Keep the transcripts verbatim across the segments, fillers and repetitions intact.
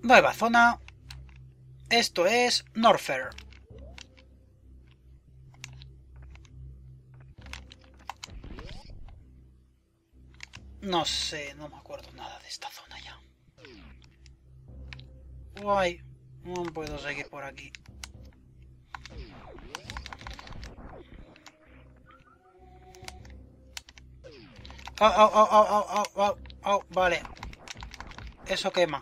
Nueva zona. Esto es Norfair. No sé, no me acuerdo nada de esta zona ya. Guay, no puedo seguir por aquí. Oh, oh, oh, oh, oh, oh, oh, oh, vale. Eso quema.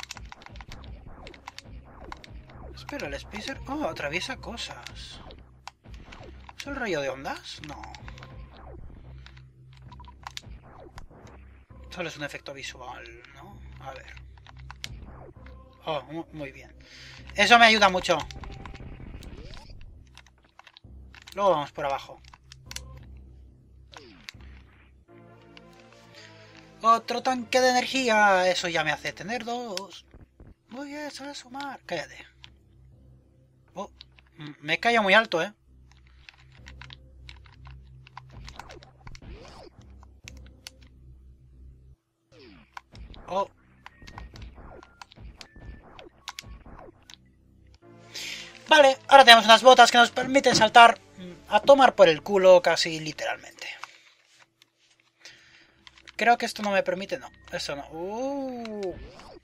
Espera, el Spacer... Oh, atraviesa cosas. ¿Es el rayo de ondas? No. Solo es un efecto visual, ¿no? A ver. Oh, muy bien. Eso me ayuda mucho. Luego vamos por abajo. Otro tanque de energía. Eso ya me hace tener dos. Voy a sumar. Cállate. Oh, me he caído muy alto, ¿eh? Oh. Vale, ahora tenemos unas botas que nos permiten saltar a tomar por el culo casi literalmente. Creo que esto no me permite, no. Eso no. Uh.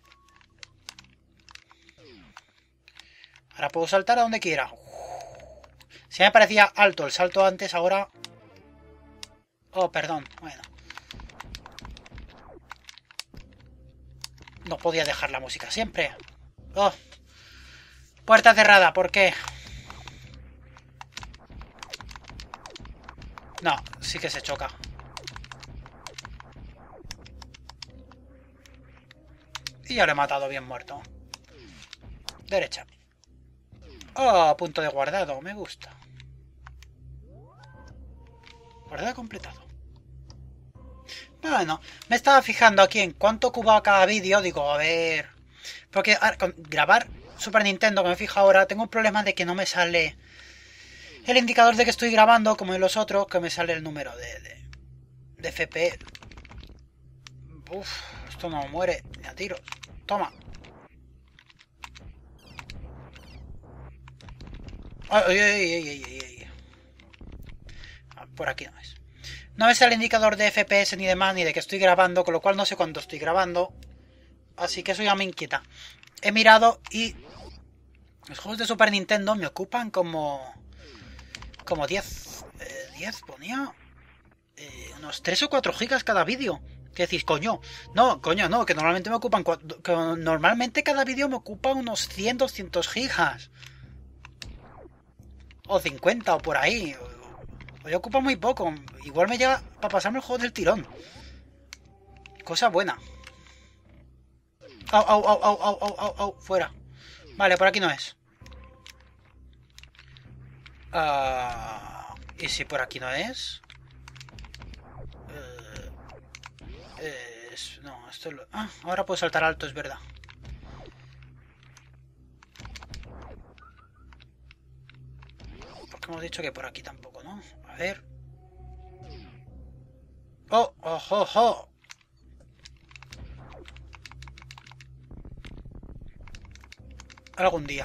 Ahora puedo saltar a donde quiera. Si me parecía alto el salto antes, ahora... Oh, perdón. Bueno. No podía dejar la música siempre. Oh. Puerta cerrada, ¿por qué? No, sí que se choca. Y ya lo he matado bien muerto. Derecha. Oh, punto de guardado, me gusta. Guardado completado. Bueno, me estaba fijando aquí en cuánto ocupaba cada vídeo. Digo, a ver... Porque a ver, con grabar Super Nintendo, que me fijo ahora, tengo un problema de que no me sale el indicador de que estoy grabando, como en los otros, que me sale el número de, de, de F P. Uff, esto no muere ni a tiros. Toma. Ay, ay, ay, ay, ay, ay. Por aquí no es. No me sale el indicador de F P S ni de más, ni de que estoy grabando, con lo cual no sé cuánto estoy grabando. Así que eso ya me inquieta. He mirado y los juegos de Super Nintendo me ocupan como... Como diez... Eh, diez ponía... Eh, unos tres o cuatro gigas cada vídeo. ¿Qué decís, coño? No, coño, no, que normalmente me ocupan... Que normalmente cada vídeo me ocupa unos cien, doscientos gigas. O cincuenta o por ahí. Hoy ocupa muy poco. Igual me llega para pasarme el juego del tirón. Cosa buena. Au, au, au, au, au, au, au, au, fuera. Vale, por aquí no es. Uh, ¿Y si por aquí no es? Uh, es no, esto es lo... Ah, ahora puedo saltar alto, es verdad. Porque hemos dicho que por aquí tampoco, ¿no? A ver. ¡Oh! ¡Oh, oh, oh! Algún día.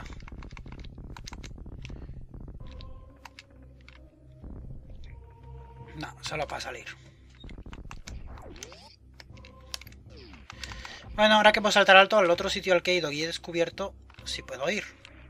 No, solo para salir. Bueno, ahora que puedo saltar alto, al otro sitio al que he ido y he descubierto si puedo ir.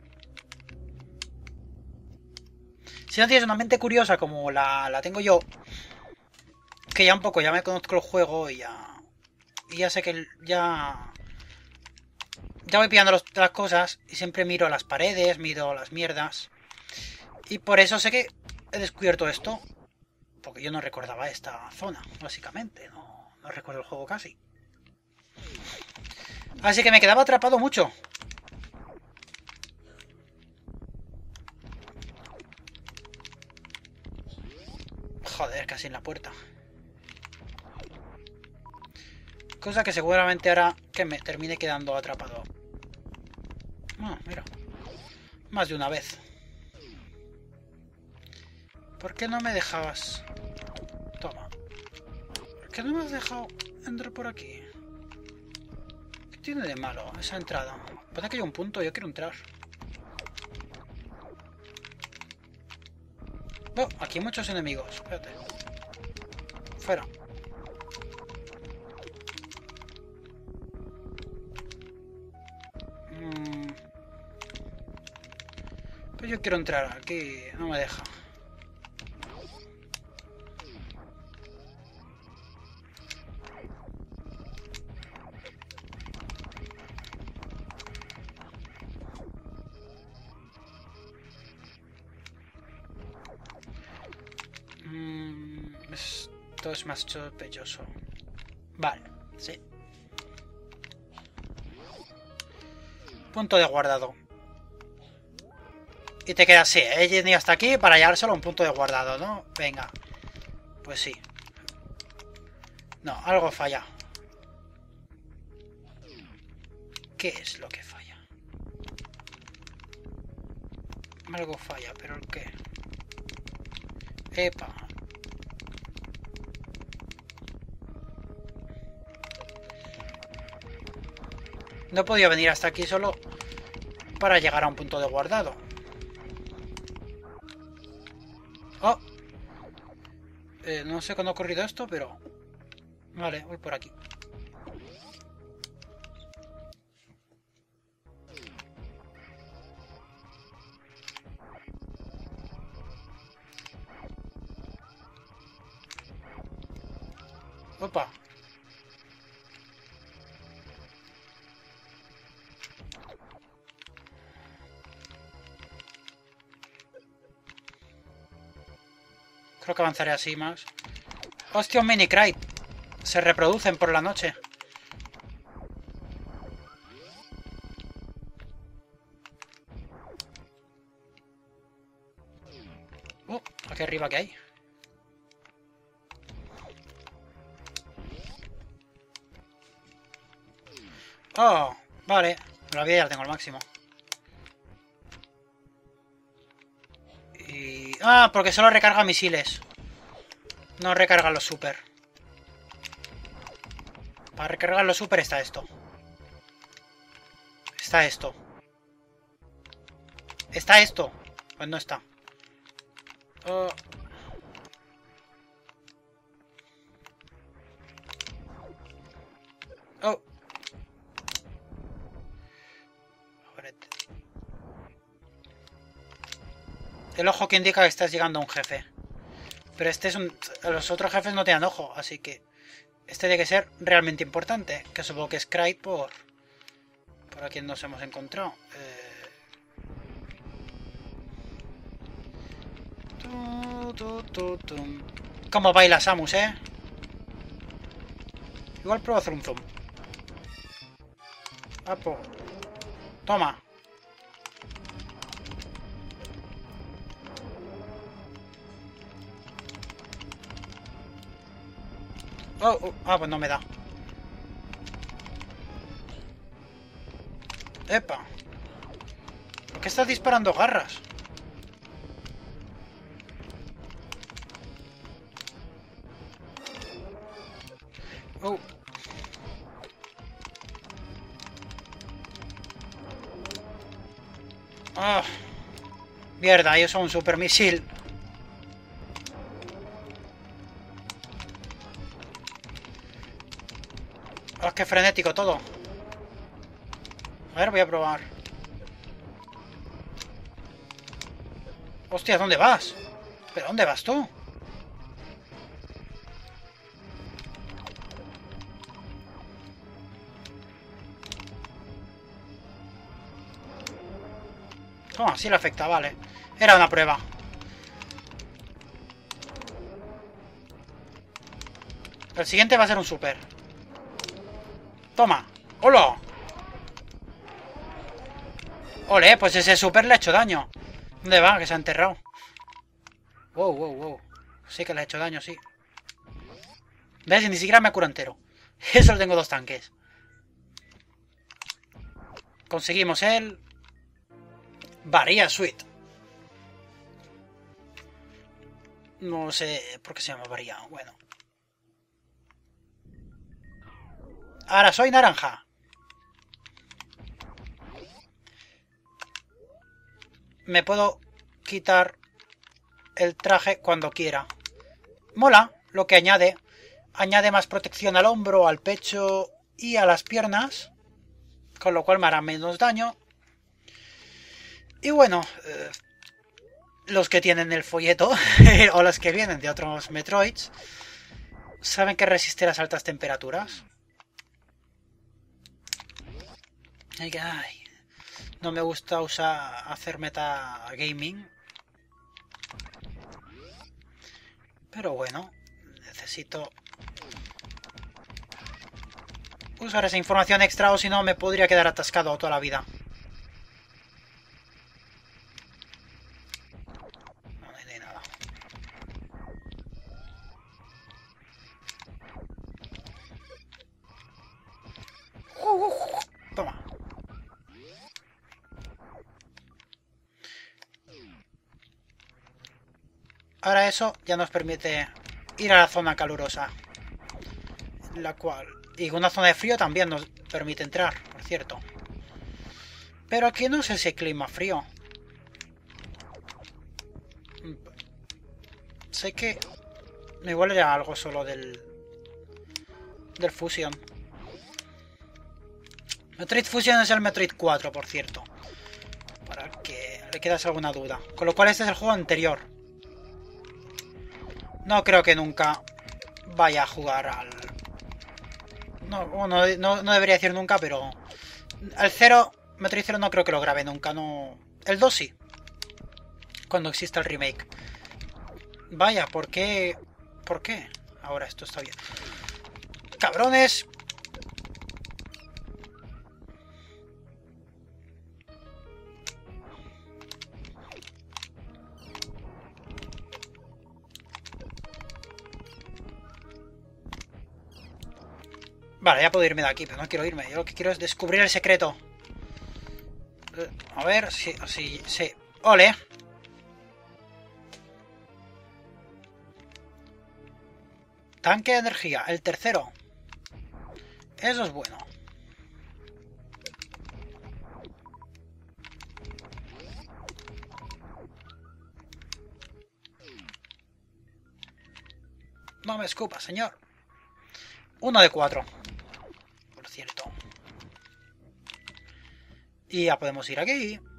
Si no tienes una mente curiosa como la, la tengo yo, que ya un poco ya me conozco el juego y ya... Y ya sé que ya... Ya voy pillando los, las cosas y siempre miro las paredes, miro las mierdas. Y por eso sé que he descubierto esto. Porque yo no recordaba esta zona, básicamente. No, no recuerdo el juego casi. Así que me quedaba atrapado mucho. Joder, casi en la puerta. Cosa que seguramente hará que me termine quedando atrapado. Ah, mira. Más de una vez. ¿Por qué no me dejabas? Toma. ¿Por qué no me has dejado entrar por aquí? tiene de malo esa entrada? Parece que hay un punto, yo quiero entrar. Oh, aquí hay muchos enemigos. Espérate. Fuera. Mm. Pero yo quiero entrar. Aquí no me deja. Esto es más sospechoso. Vale, sí. Punto de guardado. Y te quedas así, he venido hasta aquí para llegar solo a un punto de guardado, ¿no? Venga. Pues sí. No, algo falla. ¿Qué es lo que falla? Algo falla, pero ¿el qué? Epa. No he podido venir hasta aquí solo para llegar a un punto de guardado. Oh. Eh, no sé cuándo ha ocurrido esto, pero... Vale, voy por aquí. Opa. Creo que avanzaré así más. ¡Hostia, un mini crate! Se reproducen por la noche. Uh, aquí arriba que hay. Oh, vale. La vida ya la tengo al máximo. Y... Ah, porque solo recarga misiles. No recarga los super. Para recargar los super está esto. Está esto. Está esto. Pues no está. Oh. Oh. El ojo que indica que estás llegando a un jefe. Pero este es un... Los otros jefes no tienen ojo, así que... Este tiene que ser realmente importante. Que supongo que es Craig por... Por aquí nos hemos encontrado. Eh... Tu, tu, tu, tu. ¿Cómo baila Samus, eh? Igual pruebo a hacer un zoom. Apo. Toma. Oh, oh, ah, pues no me da. Epa. ¿Por qué estás disparando garras? Oh. Ah. Mierda, ellos son un super misil. Oh, qué frenético todo. A ver, voy a probar. Hostia, ¿dónde vas? ¿Pero dónde vas tú? Toma, sí le afecta, vale. Era una prueba. El siguiente va a ser un super. Toma. ¡Hola! Ole, pues ese super le ha hecho daño. ¿Dónde va? Que se ha enterrado. Wow, wow, wow. Sí que le ha hecho daño, sí. ¿Ves? Ni siquiera me curo entero. Solo tengo dos tanques. Conseguimos el... Varia Suite. No sé por qué se llama Varia. Bueno. Ahora soy naranja. me puedo quitar el traje cuando quiera. Mola lo que añade. Añade más protección al hombro, al pecho y a las piernas, con lo cual me hará menos daño. Y bueno, eh, los que tienen el folleto o los que vienen de otros Metroids saben que resiste las altas temperaturas. Ay, ay, no me gusta usar hacer metagaming, pero bueno, necesito usar esa información extra o si no me podría quedar atascado toda la vida. No, no hay nada. Toma. Ahora eso ya nos permite ir a la zona calurosa, la cual... Y una zona de frío también nos permite entrar, por cierto. Pero aquí no sé si hay clima frío. Sé que... Igual era algo solo del... Del Fusion. Metroid Fusion es el Metroid cuatro, por cierto. Para que le quedase alguna duda. Con lo cual este es el juego anterior. No creo que nunca vaya a jugar al... No, bueno, no, no debería decir nunca, pero... El cero, Metroid cero no creo que lo grabe nunca, no... El dos sí. Cuando exista el remake. Vaya, ¿por qué? ¿Por qué? Ahora esto está bien. ¡Cabrones! Vale, ya puedo irme de aquí, pero no quiero irme. Yo lo que quiero es descubrir el secreto. A ver, sí, sí, sí. ¡Ole! Tanque de energía, el tercero. Eso es bueno. No me escupa, señor. Uno de cuatro. Por cierto. Y ya podemos ir aquí.